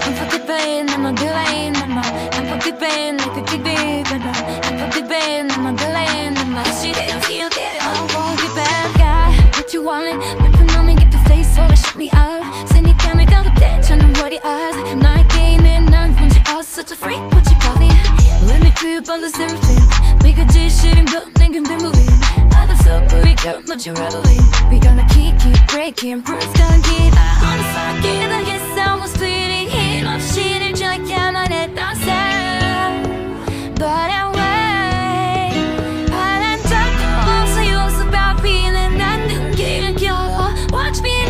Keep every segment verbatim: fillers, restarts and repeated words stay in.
Unforgiven, I'm a villain, I'm a unforgiven, like a big big, I'm a unforgiven, I'm a villain, I'm a she didn't feel that unforgiven guy. What you want? 몇푼 놈이 get face, so shut me up. 쓰니까 내가 그때 저는 what it is. 나에게 있는 난 혼자 out, such a freak, what you call it? Let me feel about the seraphim. 믿어지 싫은 건 내겐 비밀인. 나도 섞고 있고 무지 reveling. We gonna keep, keep breaking, bruise gonna keep on the circuit. I guess I was bleeding, hit off shit and just can't let that sound. But I wait, 바람 잡고 없어 yours about being and 난 눈길을 껴. Watch me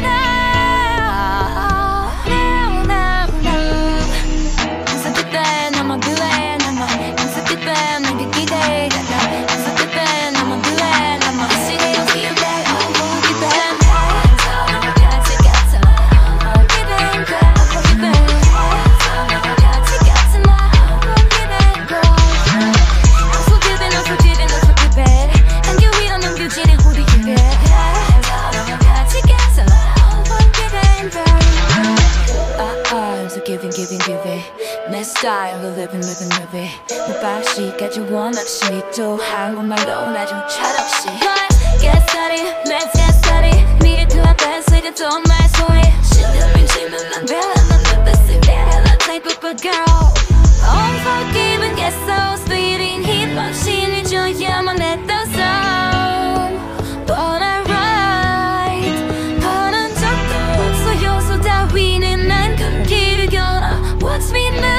now, now, now, now. Unforgiven, I'm a villain, I'm a unforgiven, 내게 기대가 나. Unforgiven, I'm a villain, I'm a she didn't feel that unforgiven. 같이 가자, unforgiven girl, unforgiven. 같이 가자, unforgiven girl. Unforgiven, unforgiven, unforgiven. 한겨울이 넘겨지는 우리 힘에. 같이 가자, unforgiven girl. I'm so giving, giving, giving. 내 style, living, living, living. 무방식까지 원없이 또 한국말로 나 좀 철없이. Let's get started, let's get started. 미래 두 앞에 쓰여져 말 소리. 신념인 질문 난 별로는 내 best better than type of a girl. Unforgiven, get so speeding. 힙합신이 줘야만 했던 song. But I write, 바란 적도 없어 요소 따위는 난 그 길을 걸어. What's me now?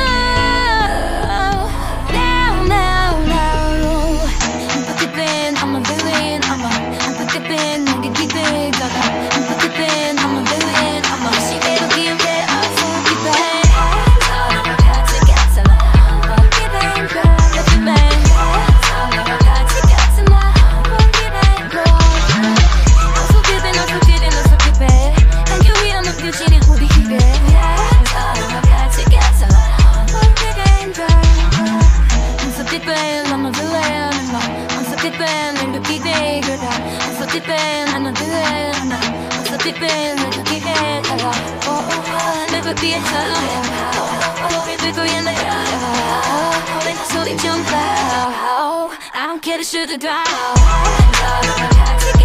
Now, now, now. Unforgiven, I'm a villain, I'm a unforgiven, 내게 기대다가. Unforgiven, I'm a villain, I'm a 시계로 기억해. Unforgiven. 같이 가자, unforgiven girl, unforgiven. 같이 가자, unforgiven girl. Unforgiven, unforgiven, unforgiven. 한겨울이라 느껴지는 우리 힘에. 같이 가자, unforgiven girl. Unforgiven, I'm a villain, I'm a unforgiven, 내게 기대가. Unforgiven, I'm a villain, I'm a unforgiven, 내게 기대가. Oh, oh, 내가 뒤에서 너를 들고 있는 내 소리 좀 봐. I don't care to shoot the ground.